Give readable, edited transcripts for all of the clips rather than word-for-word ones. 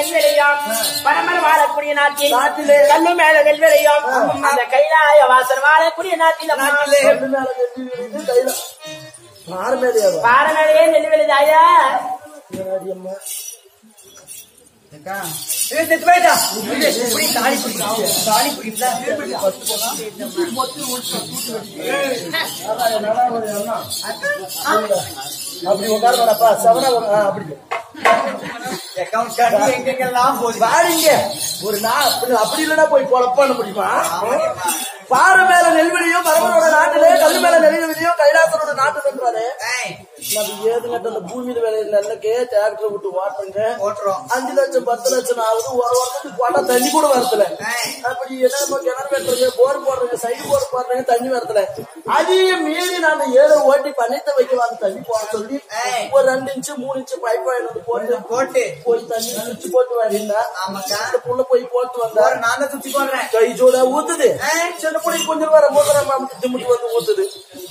நெல்வெளியாம் பரமர் வாழக்கூடிய நாட்டிலே கல்லு மேல நெல்வெளியாம் அந்த கைலாய வாசர் வாழக்கூடிய நாட்டிலே பாரமேலையே நெல்வெளி தாயா அப்படி உட்காரப்பா சவரா அப்படி பாருங்க ஒரு அப்படி இல்லன்னா போய் பொழப்பான முடியுமா பாறை மேல நெல்வெளியும் பரமனோட நாட்டிலே கல்லு மேல நெல்வெளியும் கைலாசனோட நாட்டு என்றாரு ஏதுங்க அந்த பூமியில வேலையில நெல்லுக்கு டிராக்டர் விட்டு ஓட்டுறோம் 5 லட்சம் 10 லட்சம் ஆகுது ஒரு வருஷத்துக்கு போட்டா தண்ணி கூட வரத்துல அப்படி என்ன கிணறு வெட்டுறது போர் போடுறதுங்க சைடு போர் போடுறதுங்க தண்ணி வரத்துல அதையும் மீறி நாம 7 ஓட்டி பணித்த வைக்கலாம் தண்ணி போட சொல்லி ஒரு 2 இன்ச்சு 3 இன்ச்சு பைப் வாங்கி போட்டு போய் தண்ணி சுவிச்சு போட்டு வரீங்களா புள்ள போய் போட்டு வந்தா நான் சுத்தி போடுறேன் கை ஜோட ஊத்துது சின்ன பிள்ளை கொஞ்சம் வர மோதிரம் திமுட்டி வந்து ஊத்துது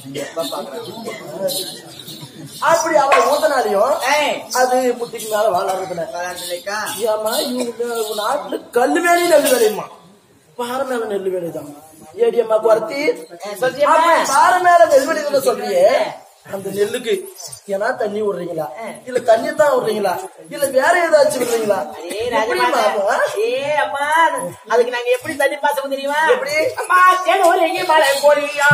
அப்படி அவரை ஊத்தினாலையும் அது முட்டிக்கு மேல வளர்றதுல ஏமா இவங்க நாட்டுல கல்லு மேலேயும் நெல்லு வேலையுமா பாறை மேல நெல்லு வேலைதான் ஏடியம்மா குறத்தி பாறை மேல நெல் வேலை சொல்றியே அந்த நெல்லுக்கு ஏன்னா தண்ணி விடுறீங்களா இல்ல தண்ணி தான் விடுறீங்களா இல்ல வேற ஏதாச்சும் விடுறீங்களா அம்மா அதுக்கு நாங்க எப்படி தண்ணி பாசம் தெரியுமா எப்படி அம்மா தேன் ஒரு எங்கே மழை போடுவியா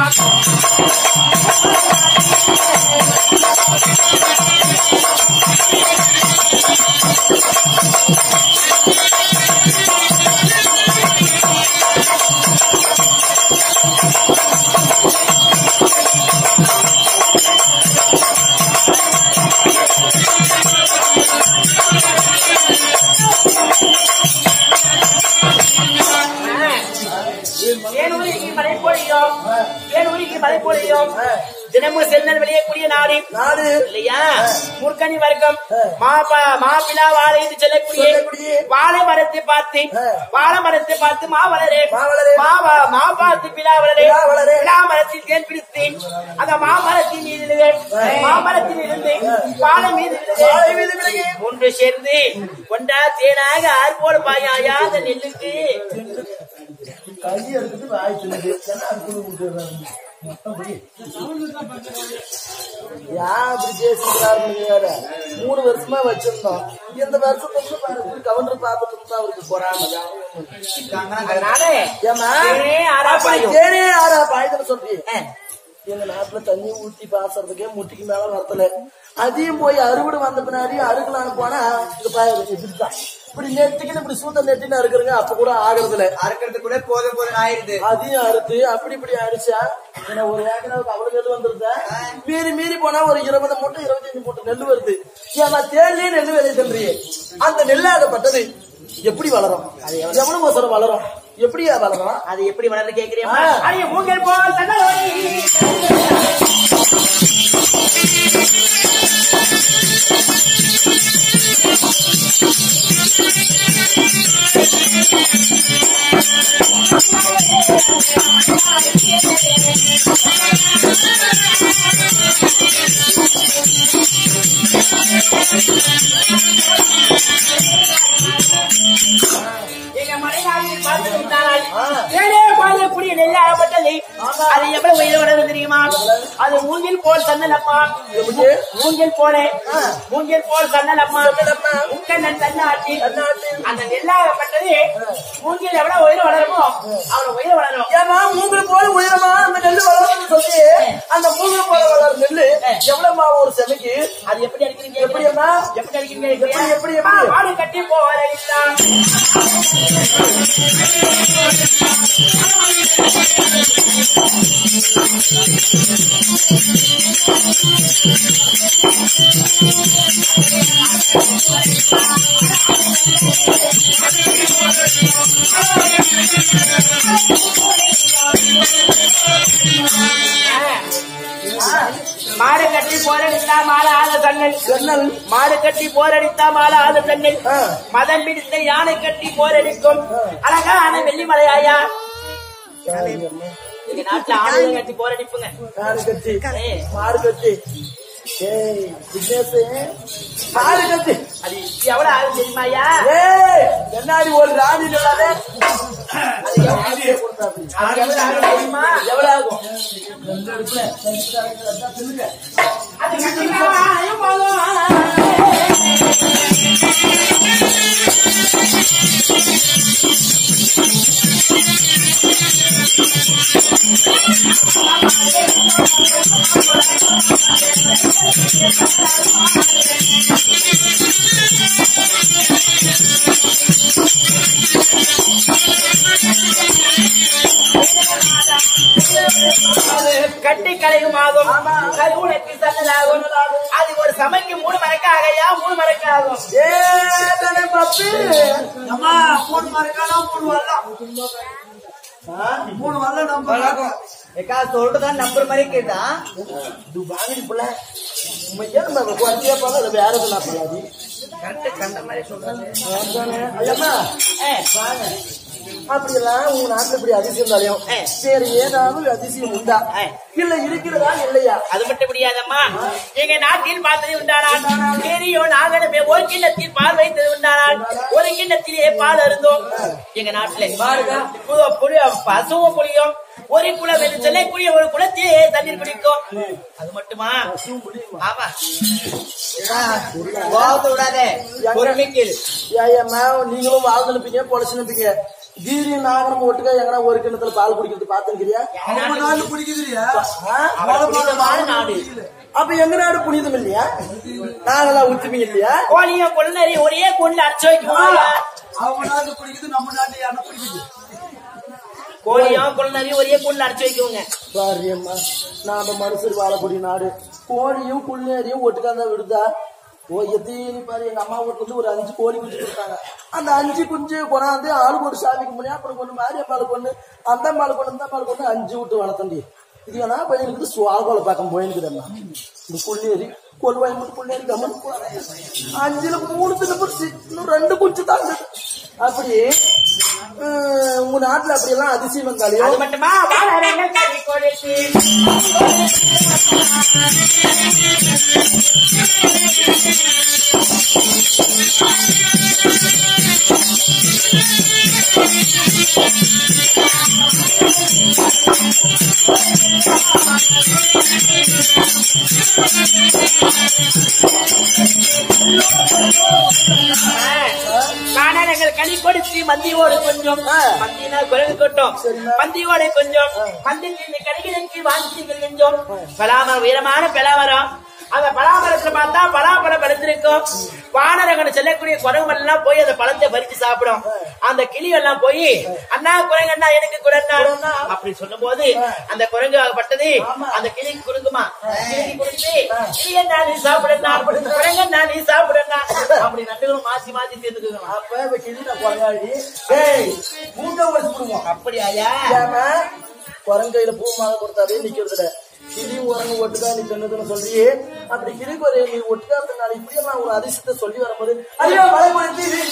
மழை பொழியும் தினமும் செல்நல் வெளியக்கூடிய நாடு இல்லையா முற்கனி வர்க்கம் மாப்பிளா வாழை செல்லக்கூடிய வாழை மரத்தை பார்த்து மாவளரே மா பார்த்து பிலா வளரே பிலா மரத்தில் தேன் பிடித்தேன் அந்த மாமரத்தின் இருந்து வாழை மீது ஒன்று சேர்ந்து கொண்டா தேனாக ஆர்போடு பாயாயா அந்த நெல்லுக்கு கையை எடுத்துட்டு வாய்ப்பு அப்படி பேசிக்கிறாரு 3 வருஷமா வச்சிருந்தோம் இந்த வருஷத்துக்கு கவர்னர் பார்த்துட்டு இருந்தா அவருக்கு போறாங்க சொல்றீங்க எங்க நாட்டுல தண்ணி ஊத்தி பாசுறதுக்கே முட்டிக்கு மேல வரத்துல அதையும் போய் அறுவடை வந்த பின்னாடி அறுக்கலான்னு போனா இப்படிதான் இப்படி நெட்டுக்குன்னு இப்படி சூத்த நெட்டின்னு அறுக்குறங்க அப்ப கூட ஆகுறதுல அறுக்கிறது கூட போதும் ஆயிருது அதையும் அறுத்து அப்படி இப்படி அடிச்சா ஏன்னா ஒரு ஏக்கராவுக்கு அவ்வளவு நெல் வந்துருந்தா மீறி போனா ஒரு 20 மூட்டை 25 மூட்டை நெல் வருது ஏன்னா தேர்லயே நெல் விலை சொல்றியே அந்த நெல்லாகப்பட்டது எப்படி வளரும் அது எவ்வளவு அவசரம் வளரும் எப்படியா வளரும் அது எப்படி வளர்ந்து கேக்குறீங்க மூங்கல் போல் எங்க மலைநாளில் பார்த்துவிட்டால் வாழக்கூடிய நெல்லாகப்பட்டது அது எவ்வளவு உயிரோட தெரியுமா அது மூங்கில் போல் சன்னலப்பா மூங்கில் போல் சன்னலப்பா உக்கண்ணன் தன்னாட்டி அந்த நெல்லாகப்பட்டது மூங்கில் எவ்வளவு உயிர் வளருமோ அவ்வளவு உயிர் வளரும் ஏன்னா மூங்கில் போல உயரமா அந்த நெல் வளரும் சொல்லி அந்த மூங்கில் போல வளரும் நெல்லு எவ்வளவு ஒரு செமைக்கு அது எப்படி அடிக்கிறீங்க எப்படி அடிக்கிறீங்க எப்படி மாடு கட்டி போற மாடு கட்டி போரடித்தா மாலை ஆள சன்னல் மாடு கட்டி போரடித்தா மாலை ஆள சன்னல் மதம் பிடித்த யானை கட்டி போரடிக்கும் அழகான வெள்ளிமலையாயா எங்க நாட்டுல ஆளுநர் கட்டி போரடிப்புங்க மாடு கட்டி மாடு கட்டி அது எவ்வளவு ஆகும் தெரியுமாயா என்னாடி ஒரு ராணி இல்லாத எவ்வளவு ஆகும் கட்டி கலையும் ஆகும் கருவுனக்கு சன்னதாகும் அது ஒரு சமைக்கு 3 மரக்கு ஆகையா 3 மரக்கு ஆகும் பப்பு அம்மா 3 மரக்கானா 3 வரலாம் 3 வரல நம்ம ஏக்கா சொல்றதான் நம்பர் மாதிரி கேட்டா இது வாங்கி போல உண்மையா நம்ம குறைச்சியா போல அது வேற எதுனா போலாது கரெக்ட் கண்ட மாதிரி சொல்றாங்க ஐயம்மா வாங்க அப்படியெல்லாம் உங்க நாட்டுல இப்படி அதிசயம் இருந்தாலையும் சரி ஏதாவது அதிசயம் உண்டா இல்ல இருக்கிறதா இல்லையா அது மட்டும் முடியாதம்மா எங்க நாட்டில் பார்த்தது உண்டானால் பெரியோ நாகனமே ஒரு கிண்ணத்தில் பால் வைத்தது உண்டானால் ஒரு கிண்ணத்திலே பால் அருந்தோம் எங்க நாட்டுல பசுவும் புளியும் ஒரு குளம் என்று சொல்லக்கூடிய ஒரு குளத்திலே தண்ணீர் குடிக்கும் அது மட்டுமா ஆமா விடாதே நீங்களும் வாழ்ந்து நிப்பீங்க பொழைச்சு நிப்பீங்க கீரி நாகரம் ஒட்டுக்கா எங்கன்னா ஒரு கிணத்துல பால் குடிக்கிறது பாத்துக்கிறியா குடிக்குதுயா நாடு அப்ப எங்க நாடு புனிதம் இல்லையா நாங்கெல்லாம் உச்சுமீங்க இல்லையா கோழியும் கொள்ளரி ஒரே கொண்டு அரைச்சு வைக்குவாங்க அவங்க நாடு குடிக்குது நம்ம நாட்டு யானை குடிக்குது கோழியும் கொள்ளரி ஒரே கொண்டு அரைச்சு வைக்குவாங்க சாரியம்மா நாம மனுஷர் வாழக்கூடிய நாடு கோழியும் குள்ளேரியும் ஒட்டுக்காந்தா விடுதா எத்தீனி பாரு எங்க அம்மா வீட்டுல இருந்து ஒரு 5 கோழி குஞ்சு கொடுத்தாங்க அந்த 5 குஞ்சு கொண்டாந்து ஆளுக்கு ஒரு சாமிக்கு முன்னாடி அப்புறம் கொண்டு மாரியம்மாள் கொண்டு அந்த மாள் கொண்டு இந்த மாள் கொண்டு 5 விட்டு வளர்த்தண்டி இது ஏன்னா பையனுக்கு சுவாகோல பக்கம் போயிருக்குதம்மா இந்த புள்ளேரி கொள்வாய் மட்டும் புள்ளேரி கம்மன் 5ல 3 தின்னு இன்னும் 2 குஞ்சு தாங்க அப்படி உங்க நாட்டுல அப்படி எல்லாம் அதிசயம் வந்தாலையும் அது மட்டுமா காணங்கள் கனி கொடுத்து மந்தியோடு கொஞ்சம் மந்தினா குரல் கொட்டும் மந்தியோடு கொஞ்சம் மந்திக்கு கனிகளுக்கு வாங்கிகள் கொஞ்சம் பலாமரம் உயரமான பலாமரம் அந்த பலாமரத்துல பார்த்தா பலாப்பழம் படுத்திருக்கும் வானரங்கன்னு சொல்லக்கூடிய குரங்கு எல்லாம் போய் அந்த பழத்தை பறிச்சு சாப்பிடும் அந்த கிளி எல்லாம் போய் அண்ணா குரங்கண்ணா எனக்கு குரங்கா அப்படி சொல்லும் போது அந்த குரங்கு பட்டது அந்த கிளிக்கு குறுங்குமா கிளிக்கு குறுங்கி கிளியண்ணா நீ சாப்பிடண்ணா குரங்கண்ணா நீ சாப்பிடண்ணா அப்படி நட்டுகளும் மாத்தி மாத்தி சேர்த்துக்குவோம் அப்ப கிளி நான் குரங்காடி மூட்டை உடைச்சுடுவோம் அப்படியா குரங்கையில பூ மாலை கொடுத்தாலே நிக்கிறதுல கிளியும் உரங்க ஒட்டுக்கா நீ சொன்னதுன்னு சொல்றியே அப்படி கிளிக்கு ஒரு நீ ஒட்டுக்கா இருந்தாலும் இப்படியே நான் ஒரு அதிசயத்தை சொல்லி வரும்போது ஐயோ மழை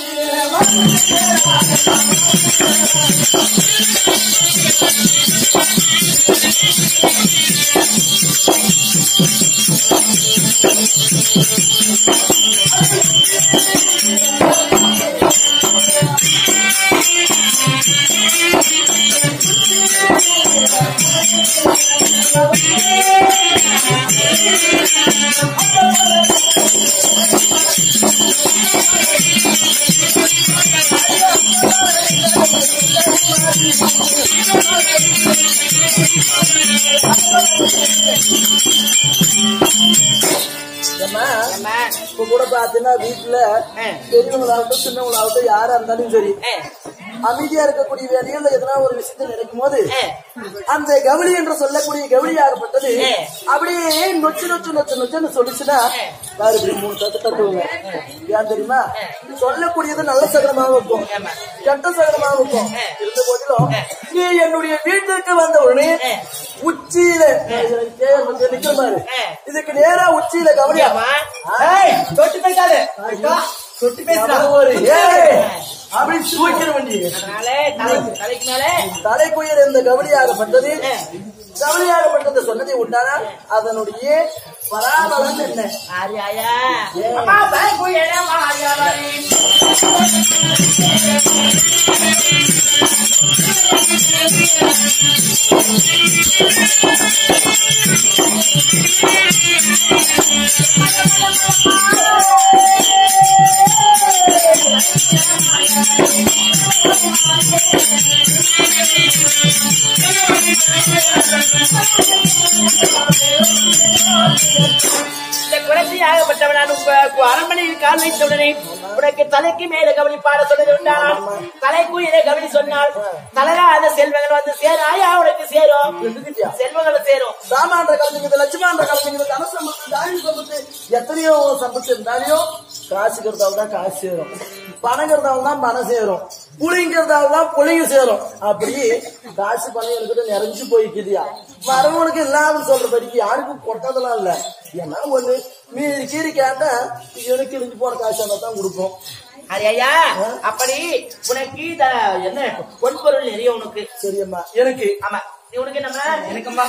இப்ப கூட பாத்தீங்கன்னா வீட்டுல பெரியவங்களாகட்டும் சின்னவங்களாகட்டும் யாரா இருந்தாலும் சரி அமைதியா இருக்கக்கூடிய வேலையில எதனா ஒரு விஷயத்தை நினைக்கும் போது அந்த கவலி என்று சொல்லக்கூடிய கவலியாகப்பட்டது அப்படியே நொச்சு நொச்சு நொச்சு நொச்சுன்னு சொல்லிச்சுன்னா வேற இப்படி 3 தட்டு தட்டுவாங்க ஏன் தெரியுமா சொல்லக்கூடியது நல்ல சகனமாக இருக்கும் கெட்ட சகனமாக இருக்கும் இருந்த போதிலும் நீ என்னுடைய வீட்டுக்கு வந்த உடனே உச்சியில நிக்கிற மாதிரி இதுக்கு நேரா உச்சியில கவலியா தொட்டு பேசாது தொட்டு பேசுற ஒரு அப்படி தூக்கிற வண்டி தலைக்குயர் இந்த கவலியாகப்பட்டது கவலையாகப்பட்டது சொன்னதை உண்டானா அதனுடைய பராபலம் என்ன? ஆரியாயா அம்மா பயக்குயரே மாரியாவரி இந்த குழந்தையாகப்பட்டவனான் அரண்மனையில் கால் வைத்தவுடனே உனக்கு தலைக்கு மேல கவனி பாட சொன்னது உண்டானால் தலைக்கும் இதை கவனி சொன்னால் தலராத செல்வங்கள் வந்து சேராயா உனக்கு சேரும் செல்வங்களை சேரும். சாமான்ற கலந்துக்குது லட்சுமான்ற கலந்துக்குது தன சம்பத்து தாயின் சம்பத்து எத்தனையோ சம்பத்து இருந்தாலையும் காசுக்கிறதால தான் காசு சேரும், பணங்கிறதால தான் பணம் சேரும், புளிங்கிறதால தான் புளியும் சேரும். அப்படி காசு பணம் எனக்கு நிறைஞ்சு போய்க்குதியா வரவனுக்கு இல்லாம சொல்றபடிக்கு யாருக்கும் கொட்டதெல்லாம் இல்ல. ஏன்னா ஒண்ணு மீறி கீறி கேட்டா எனக்கு இருந்து போற காசு தான் கொடுப்போம். ஐயா அப்படி உனக்கு என்ன பொன்பொருள் நிறைய உனக்கு சரியம்மா எனக்கு ஆமா நீ உனக்கு நம்ம எனக்குமா